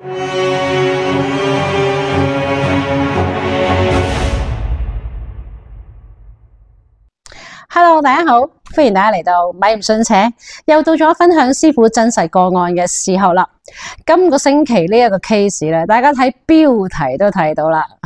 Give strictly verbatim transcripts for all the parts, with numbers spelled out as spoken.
Hello， 大家好，歡迎大家嚟到米唔信邪，又到咗分享師傅真實個案嘅時候啦。今個星期呢一個 case 咧，大家睇標題都睇到啦，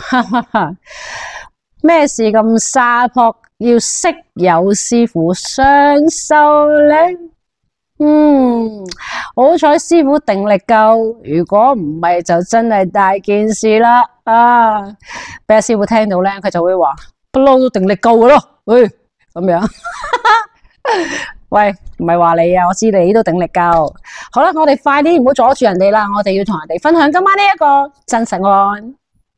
咩事咁沙撲，要識有師傅上手咧？嗯，好彩師傅定力夠，如果唔係就真係大件事啦。啊，俾阿師傅聽到咧，佢就會話不嬲都定力夠嘅咯，喂。咁樣，喂，唔係話你啊，我知你都定力夠。好啦，我哋快啲，唔好阻住人哋啦，我哋要同人哋分享今晚呢一個真實案。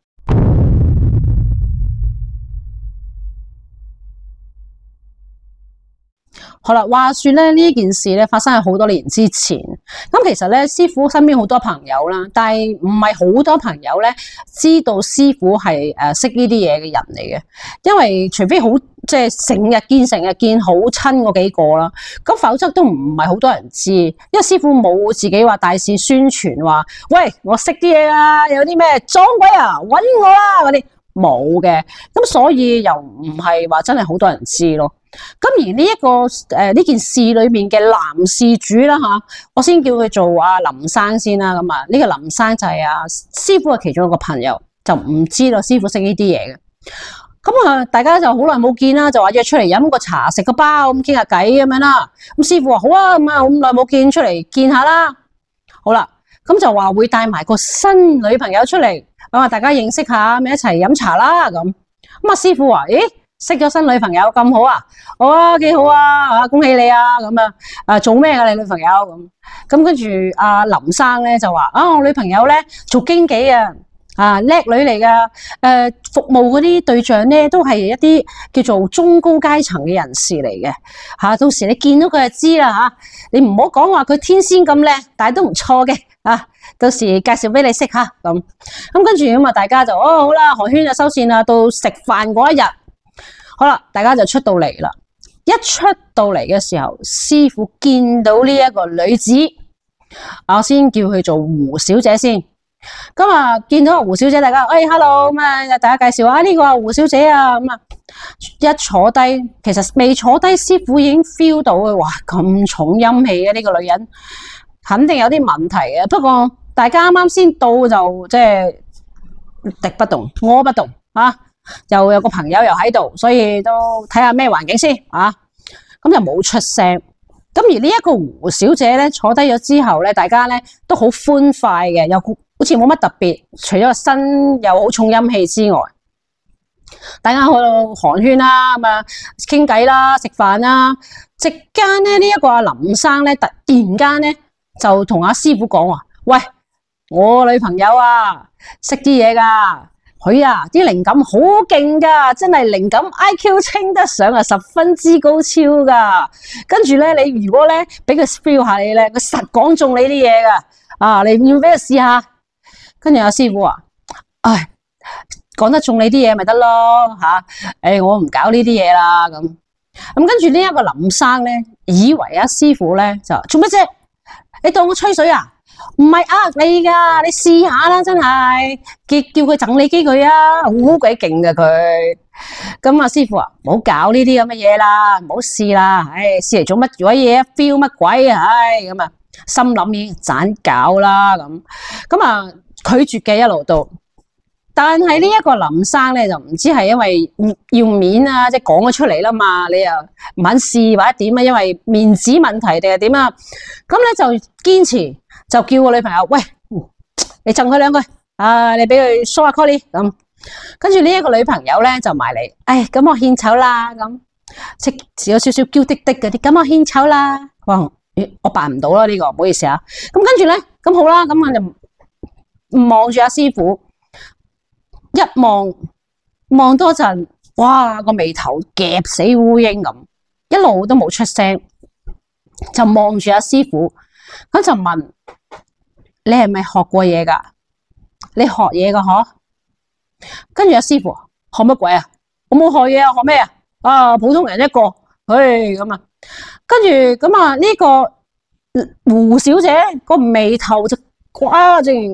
好啦，話說咧呢件事咧發生喺好多年之前，咁其實咧師傅身邊好多朋友啦，但係唔係好多朋友咧知道師傅係誒識呢啲嘢嘅人嚟嘅，因為除非好即係成日見成日見好親嗰幾個啦，咁否則都唔係好多人知，因為師傅冇自己話大肆宣傳話，喂，我識啲嘢啊，有啲咩撞鬼啊，搵我啦嗰啲冇嘅，咁所以又唔係話真係好多人知咯。咁而呢、這、一個誒呢、呃、件事裏面嘅男事主啦吓，我先叫佢做阿林生先啦。咁啊，呢個林生就係阿師傅嘅其中一個朋友，就唔知道師傅識呢啲嘢嘅。咁啊，大家就好耐冇見啦，就話約出嚟飲個茶、食個包咁傾下偈咁樣啦。咁師傅話好啊，咁啊咁耐冇見，出嚟見下啦。好啦，咁就話會帶埋個新女朋友出嚟，咁啊大家認識下，咪一齊飲茶啦咁。咁啊師傅話，咦？識咗新女朋友咁好啊？好啊，幾好啊！啊，恭喜你啊！咁啊，啊做咩噶你女朋友咁？咁跟住阿林生咧就話：啊，我女朋友咧做經紀啊，啊叻女嚟噶。誒、呃，服務嗰啲對象咧都係一啲叫做中高階層嘅人士嚟嘅。吓、啊，到時你見到佢就知啦吓、啊。你唔好講話佢天仙咁靚，但係都唔錯嘅。啊，到時介紹俾你識吓咁。咁跟住咁啊，大家就哦好啦，寒暄就收線啦。到食飯嗰一日。好啦，大家就出到嚟啦。一出到嚟嘅時候，師傅見到呢一個女子，我先叫佢做胡小姐先。咁啊，見到胡小姐，大家，哎，hello，咁啊，大家介紹下呢個胡小姐啊。咁啊，一坐低，其實未坐低，師傅已經 feel 到佢，哇，咁重陰氣嘅呢個女人，肯定有啲問題嘅。不過大家啱啱先到就即係敵不動，我不動啊。又有個朋友又喺度，所以都睇下咩環境先啊。咁就冇出聲。咁而呢一個胡小姐咧坐低咗之後咧，大家咧都好歡快嘅，又好似冇乜特別，除咗個身又好重陰氣之外，大家喺度寒暄啦，咁啊傾偈啦，食飯啦。席間咧呢一個阿林生咧突然間咧就同阿師傅講話：喂，我女朋友啊，識啲嘢噶。佢啊，啲靈感好勁噶，真係靈感 I Q 稱得上啊，十分之高超噶。跟住咧，你如果咧俾佢 feel 下你咧，佢實講中你啲嘢噶。啊，你要俾佢試下。跟住阿師傅話：唉，講得中你啲嘢咪得咯吓。誒，我唔搞呢啲嘢啦咁。咁跟住呢一個林生咧，以為阿師傅咧就做乜啫？你當我吹水啊？唔係呃你噶，你試下啦，真係叫叫佢整你機佢啊，好鬼勁噶佢。咁啊，師傅啊，唔好搞呢啲咁嘅嘢啦，唔好試啦，唉，試嚟做乜鬼嘢 feel 乜鬼啊，唉，咁啊，心諗已經盞搞啦咁。咁啊，拒絕嘅一路到，但係呢一個林生咧就唔知係因為要面啊，即係講咗出嚟啦嘛，你又唔肯試或者點啊？因為面子問題定係點啊？咁咧就堅持。就叫個女朋友，喂，你贈佢兩句，啊，你俾佢梳下 call 咁，跟住呢一個女朋友咧就埋嚟，唉，咁我獻醜啦，咁即有少少嬌滴滴嗰啲，咁我獻醜啦，哇，我辦唔到啦呢個，唔好意思啊，咁跟住咧，咁好啦，咁我就望住阿師傅，一望望多陣，哇，個眉頭夾死烏蠅咁，一路都冇出聲，就望住阿師傅，咁就問。你係咪學過嘢噶？你學嘢噶嗬？跟住阿師傅學乜鬼啊？我冇學嘢啊，學咩啊？啊，普通人一個，唉咁啊。跟住咁啊，呢個胡小姐個眉頭就瓜正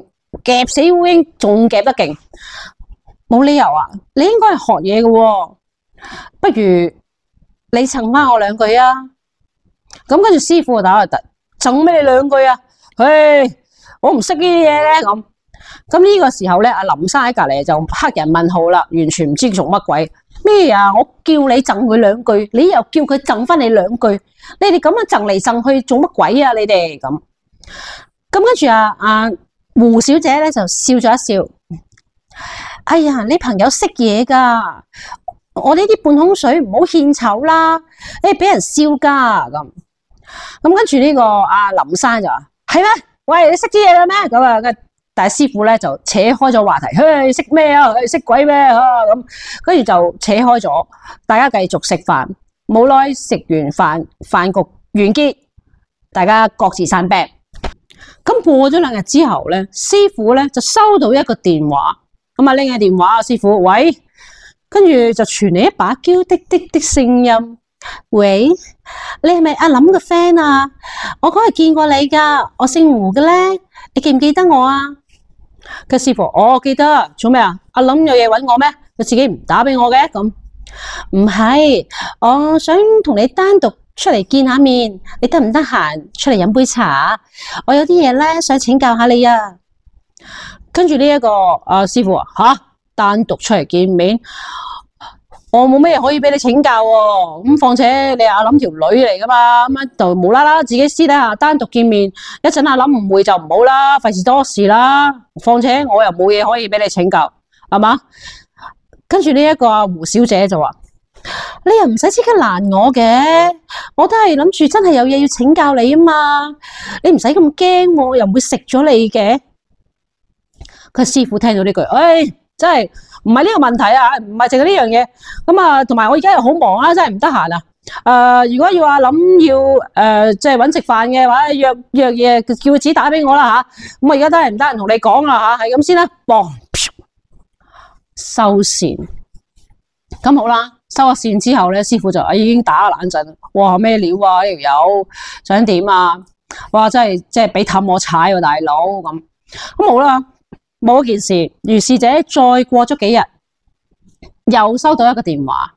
夾死烏蠅，仲夾得勁，冇理由啊！你應該係學嘢嘅喎，不如你贈翻我兩句啊！咁跟住師傅就打嚟突，贈咩你兩句啊？唉，我唔識呢啲嘢咧咁。咁呢個時候咧，阿林生喺隔籬就黑人問號啦，完全唔知做乜鬼咩啊！我叫你贈佢兩句，你又叫佢贈翻你兩句，你哋咁樣贈嚟贈去做乜鬼啊？你哋咁咁跟住啊，阿胡小姐咧就笑咗一笑。哎呀，你朋友識嘢噶，我呢啲半桶水唔好獻醜啦，誒俾人笑噶咁。咁跟住呢個阿林生就話係咩？喂，你識啲嘢嘅咩？咁啊，但係師傅咧就扯開咗話題，嘿，識咩啊？識鬼咩啊？咁跟住就扯開咗，大家繼續食飯。冇耐食完飯，飯局完結，大家各自散啤。咁過咗兩日之後咧，師傅咧就收到一個電話，咁啊拎起電話啊，師傅，喂，跟住就傳嚟一把嬌滴滴的聲音，喂，你係咪阿林嘅 friend 啊？我嗰日見過你噶，我姓胡嘅咧，你記唔記得我啊？個師傅，我記得，做咩啊？阿林有嘢搵我咩？佢自己唔打俾我嘅，咁唔係，我想同你單獨出嚟見下面，你得唔得閒出嚟飲杯茶？我有啲嘢咧想請教下你啊。跟住呢一個啊師傅啊，吓，單獨出嚟見面，我冇咩可以俾你請教喎。咁況且你阿林條女嚟噶嘛，咁樣就無啦啦自己私底下單獨見面，一陣阿林誤會就唔好啦，費事多事啦。況且我又冇嘢可以俾你請教，係嘛？跟住呢一個阿胡小姐就話：你又唔使即刻攔我嘅，我都係諗住真係有嘢要請教你啊嘛，你唔使咁驚，我又唔會食咗你嘅。佢師傅聽到呢句，唉、哎，真係唔係呢個問題啊，唔係淨係呢樣嘢。咁啊，同埋我而家又好忙啊，真係唔得閒啊。誒、呃，如果要阿林要誒，即係搵食飯嘅話，約約嘢叫佢自己打俾我啦吓。咁我而家都係唔得閒同你講啦吓，係咁先啦。嘣，收線。咁好啦，收咗線之後咧，師傅就已經打冷震。哇，咩料啊？呢條友想點啊？哇，真係即係俾氹我踩喎，大佬咁。咁好啦。冇一件事，如是者再過咗幾日，又收到一個電話。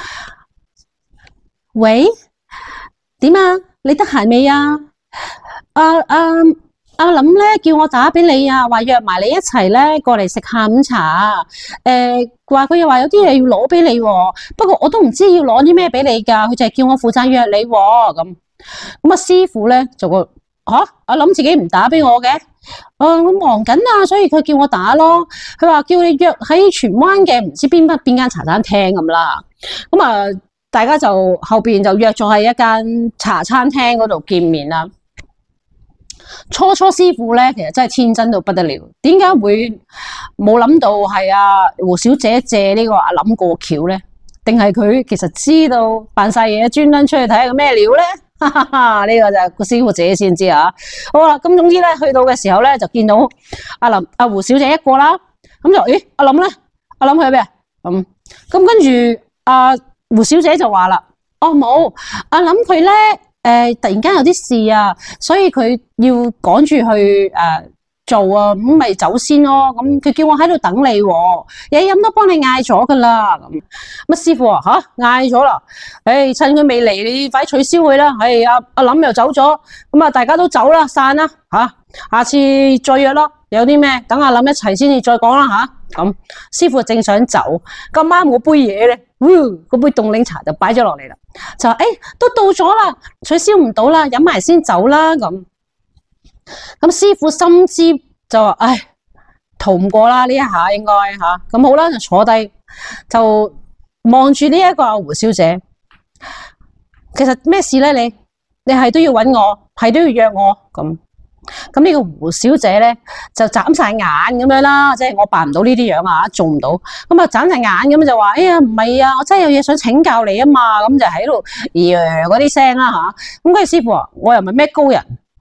喂，點啊？你得閒未啊？阿阿阿林咧叫我打俾你啊，話約埋你一齊咧過嚟食下午茶。誒、呃，話佢又話有啲嘢要攞俾你，不過我都唔知要攞啲咩俾你噶，佢就係叫我負責約你咁。咁啊，師傅咧就個吓阿林自己唔打俾我嘅。誒、呃，我忙緊啊，所以佢叫我打咯。佢話叫你約喺荃灣嘅唔知邊邊邊間茶餐廳咁啦。咁啊、呃，大家就後邊就約咗喺一間茶餐廳嗰度見面啦。初初師傅咧，其實真係天真到不得了。點解會冇諗到係阿胡小姐借呢個阿林過橋咧？定係佢其實知道扮晒嘢，專登出去睇下個咩料咧？哈哈哈！呢個就係個師傅自己先知啊。好啦，咁總之咧，去到嘅時候咧，就見到阿林、阿胡小姐一個啦。咁就咦，阿林咧？阿林去咩？咁咁跟住阿胡小姐就話啦：哦，冇，阿林佢咧，誒、呃，突然間有啲事啊，所以佢要趕住去誒、呃、做啊，咁咪走先咯。咁佢叫我喺度等你，嘢飲都幫你嗌咗噶啦。咁乜師傅啊？吓，嗌咗啦。誒，趁佢未嚟，你快取消佢啦。係阿阿林又走咗，咁啊，大家都走啦，散啦吓。下次再約咯。有啲咩等阿林一齊先至再講啦吓。咁師傅正想走，咁啱嗰杯嘢咧，嗰杯凍檸茶就擺咗落嚟啦。就話誒，都到咗啦，取消唔到啦，飲埋先走啦。咁咁師傅心知就話，唉，逃唔過啦呢一下應該吓。咁好啦，就坐低就望住呢一個阿胡小姐。其實咩事咧？你你係都要搵我，係都要約我咁。咁呢個胡小姐咧就眨晒眼咁樣啦，即係我扮唔到呢啲樣啊，做唔到。咁啊眨晒眼咁就話：哎呀，唔係啊，我真係有嘢想請教你啊嘛。咁就喺度咦嗰啲聲啦吓。咁跟住師傅話：我又唔係咩高人，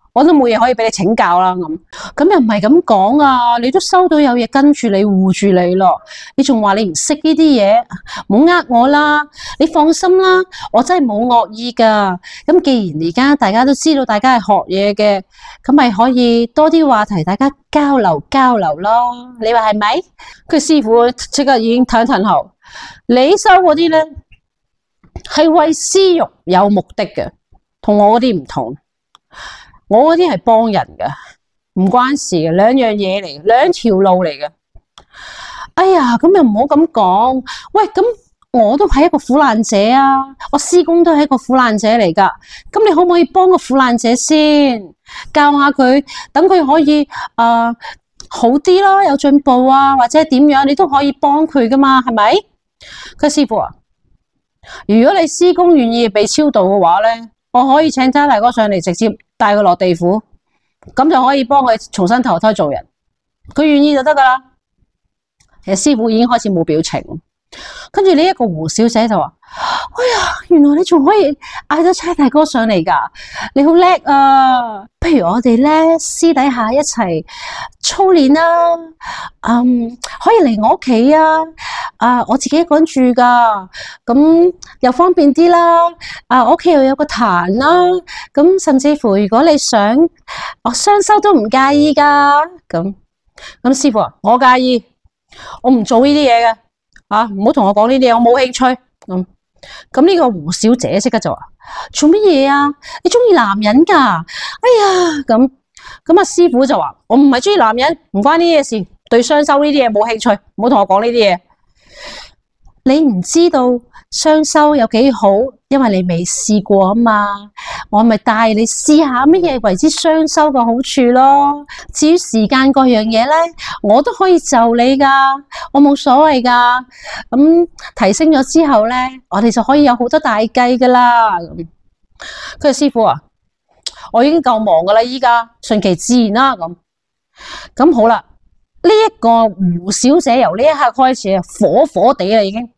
我都冇嘢可以俾你請教啦。咁咁又唔係咁講啊！你都收到有嘢跟住你護住你咯，你仲話你唔識呢啲嘢，唔好呃我啦！你放心啦，我真係冇惡意噶。咁既然而家大家都知道大家係學嘢嘅，咁咪可以多啲話題，大家交流交流咯。你話係咪？佢師傅即刻已經褪一褪後，你收嗰啲咧係為私欲有目的嘅，同我嗰啲唔同。我嗰啲係幫人嘅，唔關事嘅，兩樣嘢嚟，兩條路嚟嘅。哎呀，咁又唔好咁講。喂，咁我都係一個苦難者啊，我師公都係一個苦難者嚟噶。咁你可唔可以幫個苦難者先，教下佢，等佢可以誒、呃、好啲咯，有進步啊，或者點樣，你都可以幫佢噶嘛，係咪？佢師傅啊，如果你師公願意被超度嘅話咧，我可以請差大哥上嚟直接帶佢落地府，咁就可以幫佢重新投胎做人。佢願意就得噶啦。其實師傅已經開始冇表情，跟住呢一個胡小姐就話：哎呀，原來你仲可以嗌咗差大哥上嚟噶，你好叻啊！不如我哋咧私底下一齊操練啦，嗯，可以嚟我屋企啊！啊，我自己一個人住噶，咁又方便啲啦。啊，我屋企又有個壇啦，咁甚至乎如果你想，我雙修都唔介意噶。咁咁師傅啊，我介意，我唔做呢啲嘢嘅，啊，唔好同我講呢啲嘢，我冇興趣。咁咁呢個胡小姐即刻就話：做乜嘢啊？你中意男人噶？哎呀，咁咁啊，師傅就話：我唔係中意男人，唔關呢啲嘢事，對雙修呢啲嘢冇興趣，唔好同我講呢啲嘢。你唔知道雙修有幾好，因為你未試過啊嘛。我咪帶你試下乜嘢為之雙修嘅好處咯。至於時間嗰樣嘢咧，我都可以就你噶，我冇所謂噶。咁、嗯、提升咗之後咧，我哋就可以有好多大計噶啦。佢話師傅啊，我已經夠忙噶啦，依家順其自然啦。咁咁好啦，呢、這、一個胡小姐由呢一刻開始啊，火火地啦已經。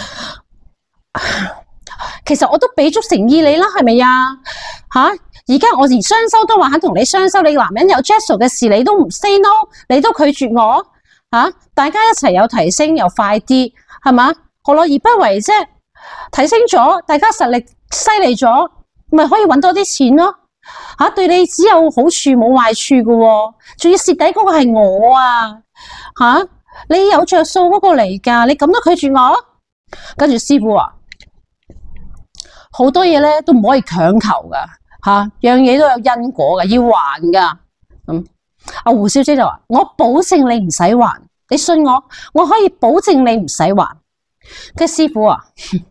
其實我都俾足誠意你啦，係咪啊？吓，而家我連雙修都話肯同你雙修，你男人有 Jezzo 嘅事，你都唔 say no，你都拒絕我吓、啊？大家一齊有提升又快啲，係嘛？何樂而不為啫？提升咗，大家實力犀利咗，咪可以搵多啲錢咯？吓、啊，對你只有好處冇壞處噶，仲要蝕底嗰個係我啊！吓、啊，你有着數嗰個嚟噶，你咁都拒絕我？跟住師傅話：好多嘢咧都唔可以強求噶，吓、啊、樣嘢都有因果噶，要還噶。咁阿胡小姐就話：我保證你唔使還，你信我，我可以保證你唔使還。跟住師傅啊，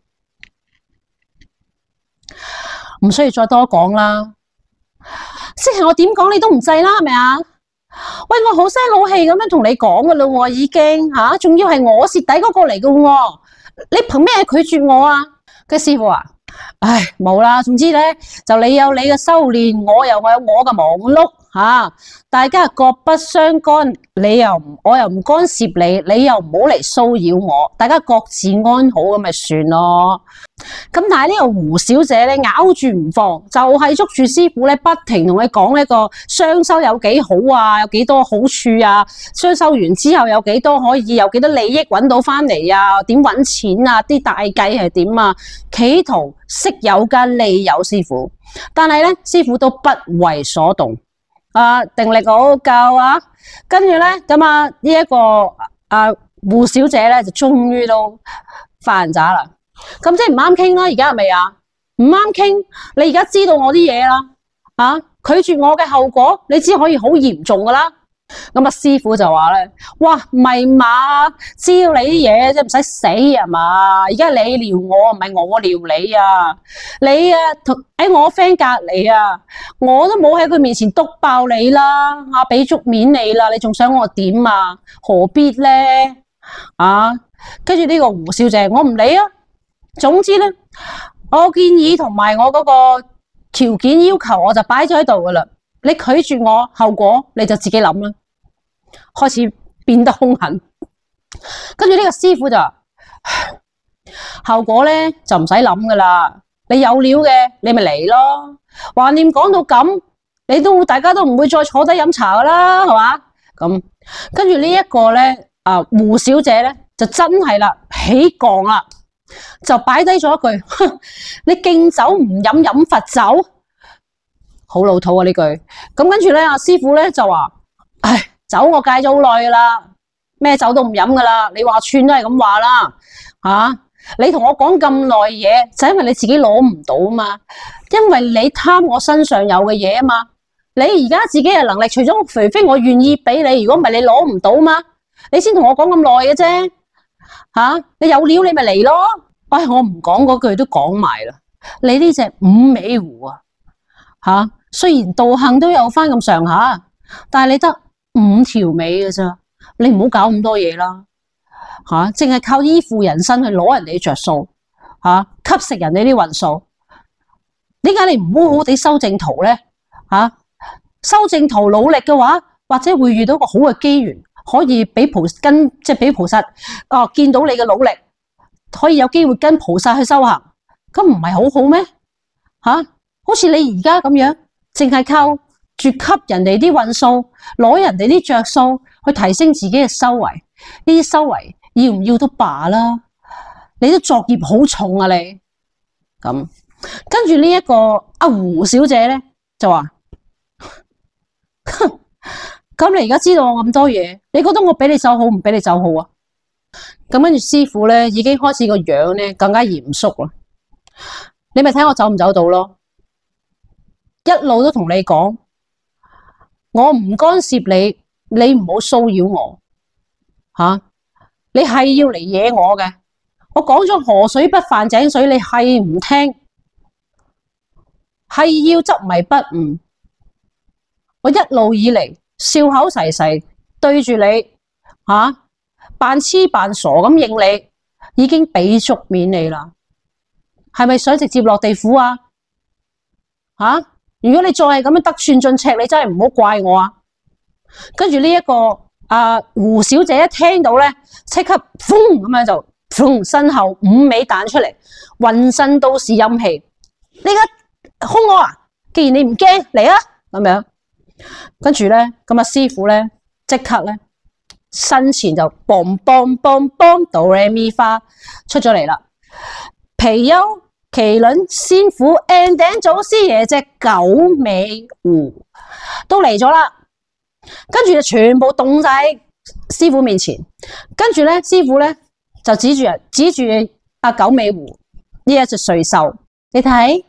唔需要再多講啦，即係我點講你都唔制啦，係咪啊？喂，我好聲好氣咁樣同你講噶啦，已經吓，仲、啊、要係我蝕底嗰個嚟噶。你憑咩拒絕我啊？嘅師傅啊，唉，冇啦。總之咧，就你有你嘅修煉，我又我有我嘅忙碌吓、啊，大家各不相干。你又唔，我又唔干涉你，你又唔好嚟騷擾我，大家各自安好咁咪算咯。咁但係呢個胡小姐咧咬住唔放，就係、是、捉住師傅咧，不停同佢講呢個雙修有幾好啊，有幾多好處啊，雙修完之後有幾多可以有幾多利益揾到翻嚟啊，點揾錢啊，啲大計係點啊，企圖色誘加利誘師傅，但係咧師傅都不為所動，啊，定力好夠啊，跟住咧咁啊呢一個啊胡小姐咧就終於都發人渣啦。咁即係唔啱傾啦，而家係咪啊？唔啱傾，你而家知道我啲嘢啦，啊，拒絕我嘅後果，你知可以好嚴重噶啦。咁啊，師傅就話咧，哇，唔係嘛，知道你啲嘢即係唔使死啊嘛。而家你撩我，唔係我撩你啊。你啊，喺我 friend 隔籬啊，我都冇喺佢面前督爆你啦，啊，俾足面你啦，你仲想我點啊？何必咧？啊，跟住呢個胡小姐，我唔理啊。總之咧，我建議同埋我嗰個條件要求，我就擺咗喺度噶啦。你拒絕我，後果你就自己諗啦。開始變得兇狠，跟住呢個師傅就話：後果咧就唔使諗噶啦。你有料嘅，你咪嚟咯。橫掂講到咁， 你都大家都唔會再坐低飲茶噶啦，係嘛？咁跟住呢一個咧，啊胡小姐咧就真係啦，起槓啦，就擺低咗一句：哼，你敬酒唔飲飲罰酒，好老土啊呢句。咁跟住咧，阿師傅咧就話：唉，酒我戒咗好耐噶啦，咩酒都唔飲噶啦。你話串都係咁話啦，吓、啊、你同我講咁耐嘢，就因為你自己攞唔到啊嘛，因為你貪我身上有嘅嘢啊嘛。你而家自己嘅能力，除咗除非我願意俾你，如果唔係你攞唔到嘛，你先同我講咁耐嘅啫。吓、啊，你有料你咪嚟咯。唉、哎，我唔講嗰句都講埋啦。你呢隻五味湖啊，吓、啊，雖然道行都有翻咁上下，但係你得五條尾嘅咋，你唔好搞咁多嘢啦。吓、啊，淨係靠依附人身去攞人哋着數，吓、啊，吸食人哋啲運數。點解你唔好好地修正途咧？吓、啊？修正途努力嘅話，或者會遇到個好嘅機緣，可以俾菩跟即係俾菩薩哦見到你嘅努力，可以有機會跟菩薩去修行，咁唔係好好咩？吓、啊，好似你而家咁樣，淨係靠住吸人哋啲運數，攞人哋啲着數去提升自己嘅修為，呢啲修為要唔要都罷啦，你都作業好重啊你。咁跟住呢一個阿胡小姐咧就話。咁你而家知道我咁多嘢，你覺得我俾你走好唔俾你走好啊？咁跟住師傅咧已經開始個樣咧更加嚴肅啦。你咪睇我走唔走到咯？一路都同你講，我唔干涉你，你唔好騷擾我吓、啊。你係要嚟惹我嘅，我講咗河水不犯井水，你係唔聽，係要執迷不悟。我一路以嚟笑口噬噬對住你吓，扮痴扮傻咁應你，已經俾足面你啦。係咪想直接落地府啊？吓、啊！如果你再係咁樣得寸進尺，你真係唔好怪我啊！跟住呢一個啊胡小姐一聽到咧，即刻風咁樣就風身後五味彈出嚟，渾身都是陰氣。你而家兇我啊！既然你唔驚，嚟啊！咁樣。跟住咧，咁阿師傅咧即刻咧身前就嘣嘣嘣嘣哆唻咪花出咗嚟啦。貔貅、麒麟、仙虎、and 頂祖師爺隻九尾狐都嚟咗啦。跟住就全部凍晒喺師傅面前。跟住咧，師傅咧就指住人，指住阿九尾狐呢一隻瑞獸，你睇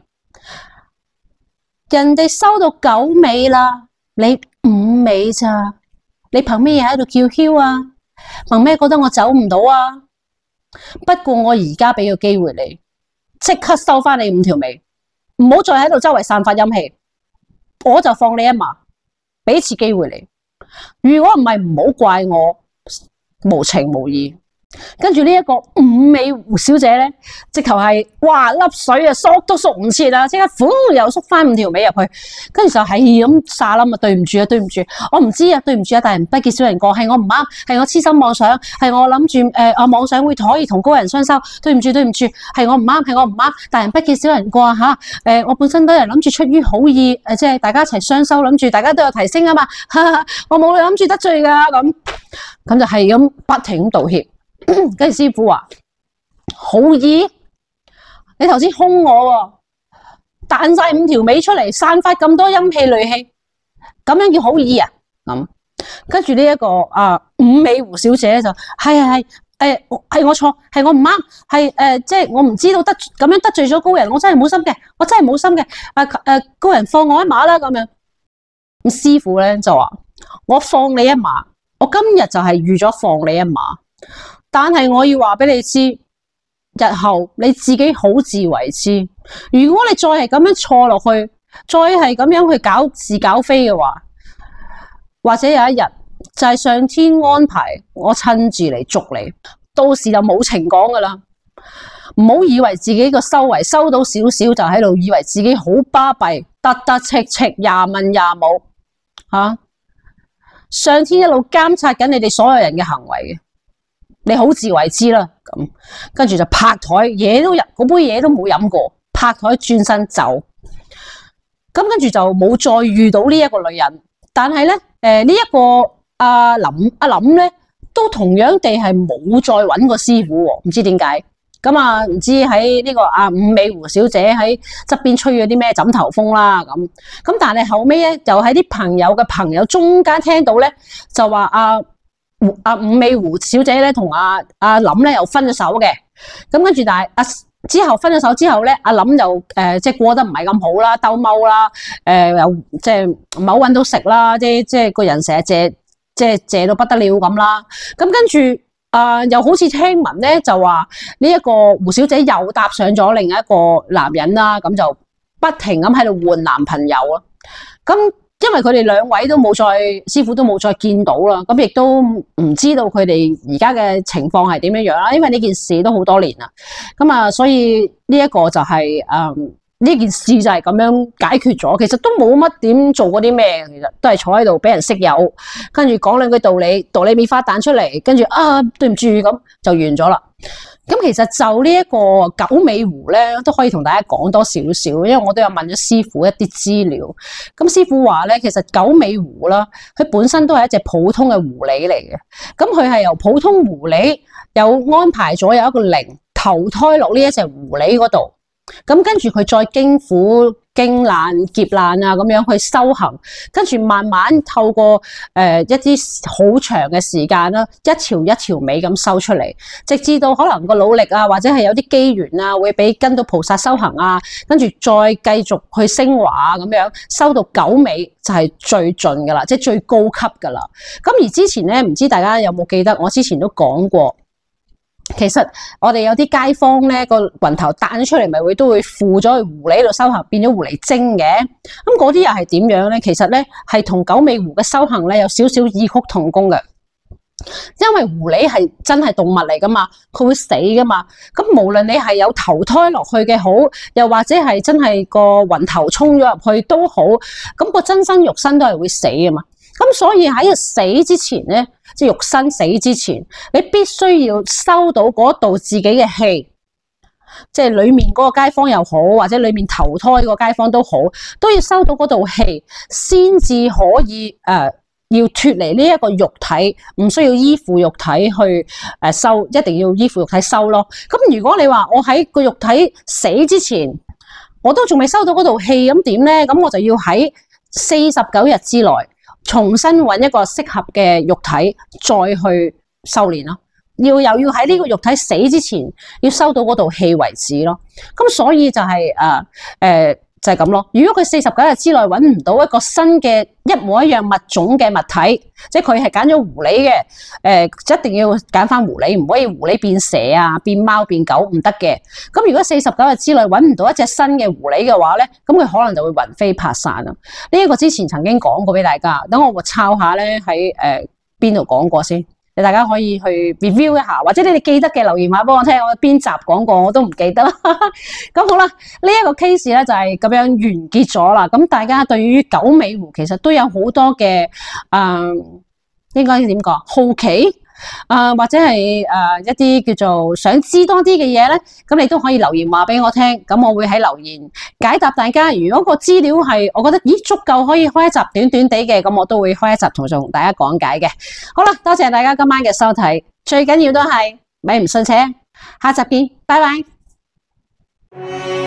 人哋收到九尾啦。你五尾咋？你憑咩嘢喺度叫囂啊？憑咩覺得我走唔到啊？不過我而家俾個機會你，即刻收翻你五條尾，唔好再喺度周圍散發陰氣，我就放你一馬，俾次機會你。如果唔係，唔好怪我無情無義。跟住呢一個五尾胡小姐咧，直頭係哇粒水啊，縮都縮唔切啊，即刻呼又縮翻五條尾入去，跟住就係咁沙冧啊！對唔住啊，對唔住，我唔知啊，對唔住啊，大人不記小人過，係我唔啱，係我痴心妄想，係我諗住誒，我妄想會可以同高人相收，對唔住，對唔住，係我唔啱，係我唔啱，大人不記小人過啊吓！誒、呃，我本身都係諗住出於好意，誒、呃，即係大家一齊相收，諗住大家都有提升啊嘛，哈哈，我冇諗住得罪噶咁，咁就係咁不停咁道歉。跟住師傅話：好意，你頭先兇我，彈晒五條尾出嚟，散發咁多陰氣戾氣，咁樣叫好意啊？咁跟住呢一個啊五尾胡小姐就係係係誒係我錯，係我唔啱，係誒即係我唔知道得咁樣得罪咗高人，我真係冇心嘅，我真係冇心嘅。誒誒，高人放我一馬啦咁樣。咁師傅咧就話：我放你一馬，我今日就係預咗放你一馬。但係我要話俾你知，日後你自己好自為之。如果你再係咁樣錯落去，再係咁樣去搞事搞非嘅話，或者有一日就係上天安排我親自嚟捉你，到時就冇情講噶啦。唔好以為自己個修為收到少少就喺度以為自己好巴閉，得得戚戚廿問廿冇吓。上天一路監察緊你哋所有人嘅行為嘅。你好自為之啦，咁跟住就拍台，嘢都入，嗰杯嘢都冇飲過，拍台轉身走。 咁跟住就冇再遇到呢一個女人。但係咧，誒呢一個阿林阿林咧，都同樣地係冇再揾過師傅喎，唔知點解。咁啊，唔知喺呢個阿五尾狐小姐喺側邊吹咗啲咩枕頭風啦咁。咁但係後尾咧，就喺啲朋友嘅朋友中間聽到咧，就話阿阿五尾狐小姐咧同阿阿林咧又分咗手嘅。咁跟住但係阿之後分咗手之後咧，阿林又誒、呃、即係過得唔係咁好啦，兜踎啦，誒、呃、又即係唔好揾到食啦，即係即係個人成日借即係借到不得了咁啦。咁跟住啊、呃，又好似聽聞咧就話呢一個胡小姐又搭上咗另一個男人啦，咁就不停咁喺度換男朋友啊。咁因為佢哋兩位都冇再師傅都冇再見到啦，咁亦都唔知道佢哋而家嘅情況係點樣樣啦。因為呢件事都好多年啦，咁啊，所以呢一個就係誒呢件事就係咁樣解決咗。其實都冇乜點做過啲咩，其實都係坐喺度俾人識友，跟住講兩句道理，道理未發彈出嚟，跟住啊對唔住咁就完咗啦。咁其實就呢一個九尾狐咧，都可以同大家講多少少，因為我都有問咗師傅一啲資料。咁師傅話咧，其實九尾狐啦，佢本身都係一隻普通嘅狐狸嚟嘅。咁佢係由普通狐狸有安排咗有一個靈投胎落呢一隻狐狸嗰度。咁跟住佢再經苦經難劫難啊，咁樣去修行，跟住慢慢透過誒、呃、一啲好長嘅時間啦，一條一條尾咁修出嚟，直至到可能個努力啊，或者係有啲機緣啊，會俾跟到菩薩修行啊，跟住再繼續去升華啊，咁樣修到九尾就係最盡噶啦，即係最高級噶啦。咁而之前咧，唔知大家有冇記得，我之前都講過。其實我哋有啲街坊咧，個魂頭彈咗出嚟，咪會都會附咗去狐狸度修行，變咗狐狸精嘅。咁嗰啲又係點樣咧？其實咧係同九尾狐嘅修行咧有少少異曲同工嘅。因為狐狸係真係動物嚟噶嘛，佢會死噶嘛。咁無論你係有投胎落去嘅好，又或者係真係個魂頭衝咗入去都好，咁個真身肉身都係會死噶嘛。咁所以喺死之前咧，即係肉身死之前，你必須要收到嗰度自己嘅氣，即係裏面嗰個街坊又好，或者裏面投胎個街坊都好，都要收到嗰度氣，先至可以誒、呃，要脫離呢一個肉體，唔需要依附肉體去誒收，一定要依附肉體收咯。咁如果你話我喺個肉體死之前，我都仲未收到嗰度氣，咁點咧？咁我就要喺四十九日之內，重新揾一個適合嘅肉體再去修煉咯，要又要喺呢個肉體死之前要收到嗰道氣為止咯。咁所以就係誒誒就係咁咯。如果佢四十九日之內揾唔到一個新嘅一模一樣物種嘅物體，即係佢係揀咗狐狸嘅，誒、呃、一定要揀翻狐狸，唔可以狐狸變蛇啊、變貓變狗唔得嘅。咁如果四十九日之內揾唔到一隻新嘅狐狸嘅話咧，咁佢可能就會魂飛魄散啊。呢、這、一個之前曾經講過俾大家，等我抄下咧喺誒邊度講過先。你大家可以去 review 一下，或者你哋記得嘅留言話俾我聽，我邊集講過我都唔記得啦。咁好啦，呢、這、一個 case 咧就係咁樣完結咗啦。咁大家對於九尾狐其實都有好多嘅誒、呃，應該點講好奇啊、呃，或者係誒、呃、一啲叫做想知多啲嘅嘢咧，咁你都可以留言話俾我聽。咁我會喺留言解答大家。如果個資料係我覺得咦足夠可以開一集短短地嘅，咁我都會開一集同同大家講解嘅。好啦，多謝大家今晚嘅收睇，最緊要都係咪唔信邪，下集見，拜拜。